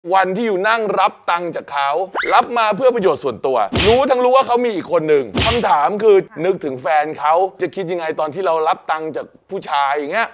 วันที่อยู่นั่งรับตังค์จากเขารับมาเพื่อประโยชน์ส่วนตัวรู้ว่าเขามีอีกคนหนึ่งคำถามคือนึกถึงแฟนเขาจะคิดยังไงตอนที่เรารับตังค์จากผู้ชายอย่างเงี้ย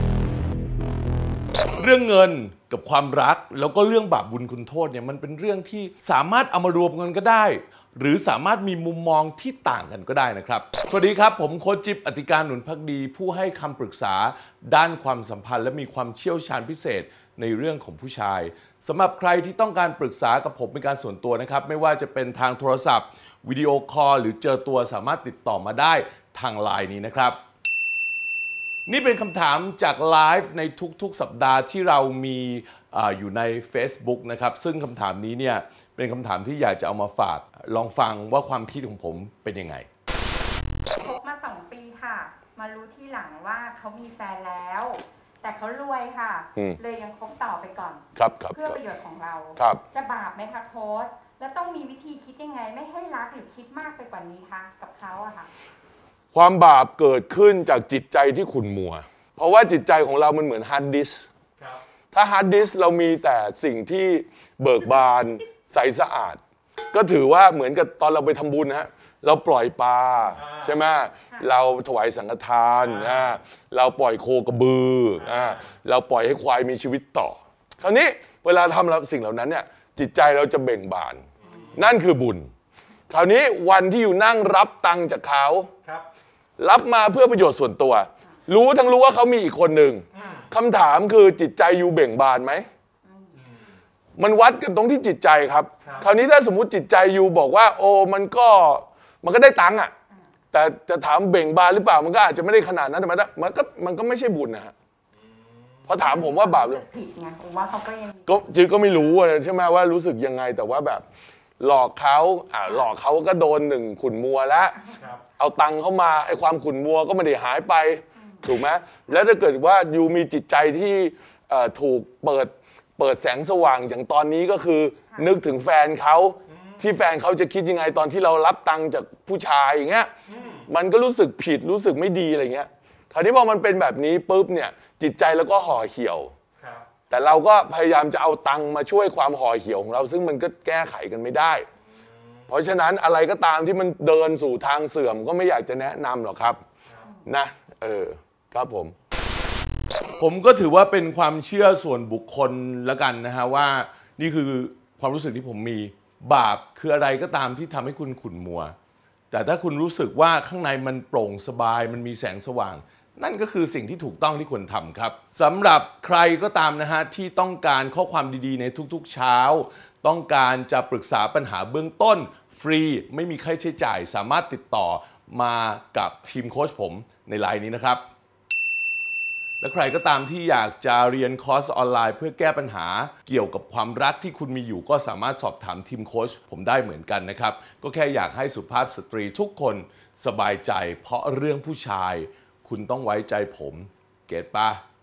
เรื่องเงินกับความรักแล้วก็เรื่องบาปบุญคุณโทษเนี่ยมันเป็นเรื่องที่สามารถเอามารวมกันก็ได้หรือสามารถมีมุมมองที่ต่างกันก็ได้นะครับสวัสดีครับผมโค้ชจิ๊บอติการหนุนภักดีผู้ให้คำปรึกษาด้านความสัมพันธ์และมีความเชี่ยวชาญพิเศษในเรื่องของผู้ชายสำหรับใครที่ต้องการปรึกษากับผมเป็นการส่วนตัวนะครับไม่ว่าจะเป็นทางโทรศัพท์วิดีโอคอลหรือเจอตัวสามารถติดต่อมาได้ทางไลน์นี้นะครับนี่เป็นคำถามจากไลฟ์ในทุกๆสัปดาห์ที่เรามีอยู่ใน Facebook นะครับซึ่งคำถามนี้เนี่ยเป็นคำถามที่อยากจะเอามาฝากลองฟังว่าความคิดของผมเป็นยังไงคบมา2 ปีค่ะมารู้ที่หลังว่าเขามีแฟนแล้วแต่เขารวยค่ะเลยยังคบต่อไปก่อนเพื่อประโยชน์ของเราจะบาปไหมคะโค้ชแล้วต้องมีวิธีคิดยังไงไม่ให้รักหรือคิดมากไปกว่านี้คะกับเขาอะค่ะความบาปเกิดขึ้นจากจิตใจที่ขุ่นมัวเพราะว่าจิตใจของเรามันเหมือนฮาร์ดดิสก์ถ้าฮาร์ดดิสก์เรามีแต่สิ่งที่เบิกบานใสสะอาดก็ถือว่าเหมือนกับตอนเราไปทำบุญฮะเราปล่อยปลาใช่ไหมเราถวายสังฆทานเราปล่อยโคกระบือเราปล่อยให้ควายมีชีวิตต่อคราวนี้เวลาทำสิ่งเหล่านั้นเนี่ยจิตใจเราจะเบ่งบานนั่นคือบุญคราวนี้วันที่อยู่นั่งรับตังค์จากเขารับมาเพื่อประโยชน์ส่วนตัวรู้ว่าเขามีอีกคนหนึ่งคำถามคือจิตใจอยู่เบ่งบานไหมมันวัดกันตรงที่จิตใจครับคราวนี้ถ้าสมมุติจิตใจอยู่บอกว่าโอ้มันก็ได้ตังค์อ่ะแต่จะถามเบ่งบานหรือเปล่ามันก็อาจจะไม่ได้ขนาดนั้นแต่มันก็ไม่ใช่บุญนะฮะพอถามผมว่าบาปหรือผิดไงผมว่าเขาก็ยังจริงก็ไม่รู้ใช่ไหมว่ารู้สึกยังไงแต่ว่าแบบหลอกเขาก็โดน1ขุ่นมัวแล้วเอาตังค์เข้ามาไอ้ความขุ่นมัวก็ไม่ได้หายไปถูกไหมแล้วถ้าเกิดว่ายูมีจิตใจที่ถูกเปิดแสงสว่างอย่างตอนนี้ก็คือนึกถึงแฟนเขาที่แฟนเขาจะคิดยังไงตอนที่เรารับตังค์จากผู้ชายอย่างเงี้ยมันก็รู้สึกผิดรู้สึกไม่ดีอะไรเงี้ยคราวนี้พอมันเป็นแบบนี้ปุ๊บเนี่ยจิตใจแล้วก็ห่อเหี่ยวแต่เราก็พยายามจะเอาตังค์มาช่วยความห่อเหี่ยวของเราซึ่งมันก็แก้ไขกันไม่ได้เพราะฉะนั้นอะไรก็ตามที่มันเดินสู่ทางเสื่อมก็ไม่อยากจะแนะนำหรอกครับนะครับผมก็ถือว่าเป็นความเชื่อส่วนบุคคลแล้วกันนะฮะว่านี่คือความรู้สึกที่ผมมีบาปคืออะไรก็ตามที่ทำให้คุณขุ่นมัวแต่ถ้าคุณรู้สึกว่าข้างในมันโปร่งสบายมันมีแสงสว่างนั่นก็คือสิ่งที่ถูกต้องที่ควรทำครับสำหรับใครก็ตามนะฮะที่ต้องการข้อความดีๆในทุกๆเช้าต้องการจะปรึกษาปัญหาเบื้องต้นฟรีไม่มีค่าใช้จ่ายสามารถติดต่อมากับทีมโค้ชผมในไลน์นี้นะครับและใครก็ตามที่อยากจะเรียนคอร์สออนไลน์เพื่อแก้ปัญหาเกี่ยวกับความรักที่คุณมีอยู่ก็สามารถสอบถามทีมโค้ชผมได้เหมือนกันนะครับก็แค่อยากให้สุภาพสตรีทุกคนสบายใจเพราะเรื่องผู้ชายคุณต้องไว้ใจผมเก็ทป่ะ